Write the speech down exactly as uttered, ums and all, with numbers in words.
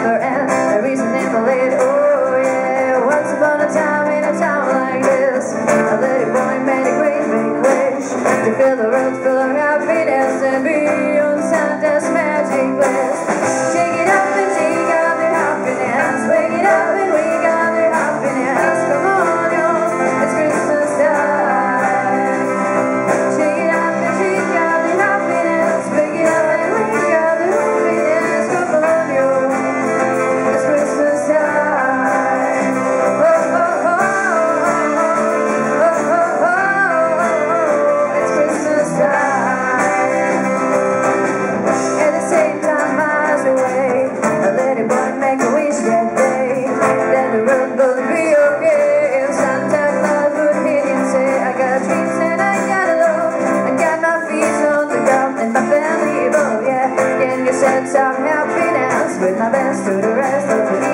never end. The reason never late. Oh yeah, once upon a time in a town like this, a little boy made a great big wish to fill the world full of happiness and be on Santa's magic list. Shake it up and take out the happiness, wake it up and wake up the happiness. Come on, yo, it's Christmas time. Shake it up and take out the happiness, wake it up and wake up the happiness. Come on, yo, it's Christmas time. Oh, oh, oh, oh, oh, oh, oh, it's Christmas time. At the same time, miles away, a little boy make a wish that day, that the world will be okay. Santa Claus would hear him say, I got dreams and I got a love, I got my feet on the ground and my family above. Yeah, can you send some happiness with my best to the rest of the